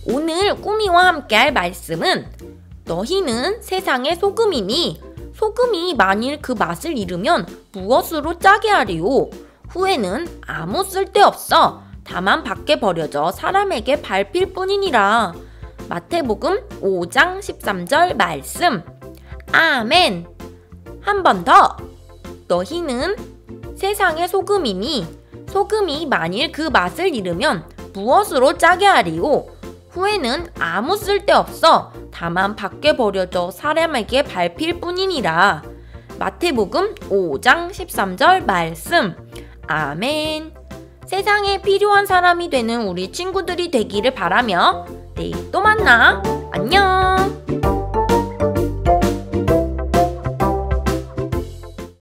오늘 꾸미와 함께할 말씀은 너희는 세상의 소금이니 소금이 만일 그 맛을 잃으면 무엇으로 짜게 하리요? 후에는 아무 쓸데없어 다만 밖에 버려져 사람에게 밟힐 뿐이니라. 마태복음 5장 13절 말씀. 아멘. 한 번 더. 너희는 세상의 소금이니 소금이 만일 그 맛을 잃으면 무엇으로 짜게 하리요? 후에는 아무 쓸데없어 다만 밖에 버려져 사람에게 밟힐 뿐이니라. 마태복음 5장 13절 말씀. 아멘. 세상에 필요한 사람이 되는 우리 친구들이 되기를 바라며 내일 또 만나. 안녕.